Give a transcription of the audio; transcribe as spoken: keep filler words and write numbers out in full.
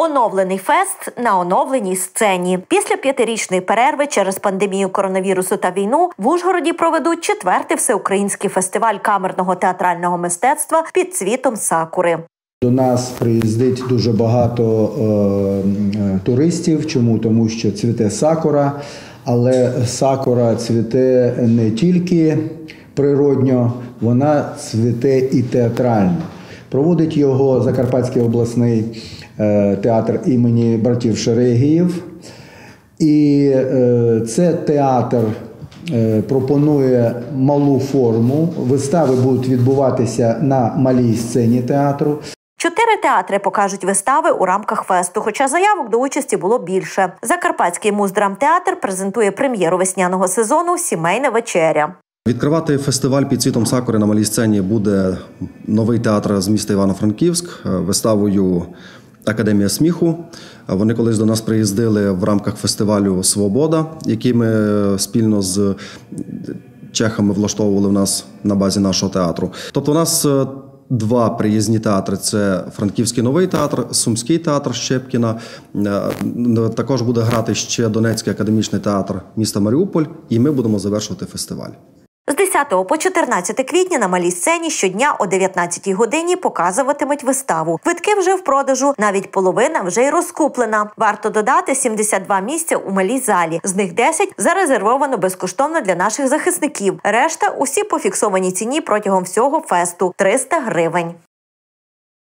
Оновлений фест на оновленій сцені. Після п'ятирічної перерви через пандемію коронавірусу та війну в Ужгороді проведуть четвертий всеукраїнський фестиваль камерного театрального мистецтва «Під цвітом сакури». До нас приїздить дуже багато е, туристів. Чому? Тому що цвіте сакура, але сакура цвіте не тільки природньо, вона цвіте і театрально. Проводить його Закарпатський обласний е, театр імені братів Шерегіїв. І е, це театр е, пропонує малу форму. Вистави будуть відбуватися на малій сцені театру. Чотири театри покажуть вистави у рамках фесту, хоча заявок до участі було більше. Закарпатський муздрамтеатр презентує прем'єру весняного сезону «Сімейна вечеря». Відкривати фестиваль «Під цвітом сакури» на малій сцені буде новий театр з міста Івано-Франківськ виставою «Академія сміху». Вони колись до нас приїздили в рамках фестивалю «Свобода», який ми спільно з чехами влаштовували в нас на базі нашого театру. Тобто у нас два приїзні театри – це Франківський новий театр, Сумський театр Щепкіна. Також буде грати ще Донецький академічний театр міста Маріуполь, і ми будемо завершувати фестиваль. З десятого по чотирнадцяте квітня на малій сцені щодня о дев'ятнадцятій годині показуватимуть виставу. Квитки вже в продажу, навіть половина вже й розкуплена. Варто додати сімдесят два місця у малій залі. З них десять зарезервовано безкоштовно для наших захисників. Решта – усі по фіксованій ціні протягом всього фесту – триста гривень.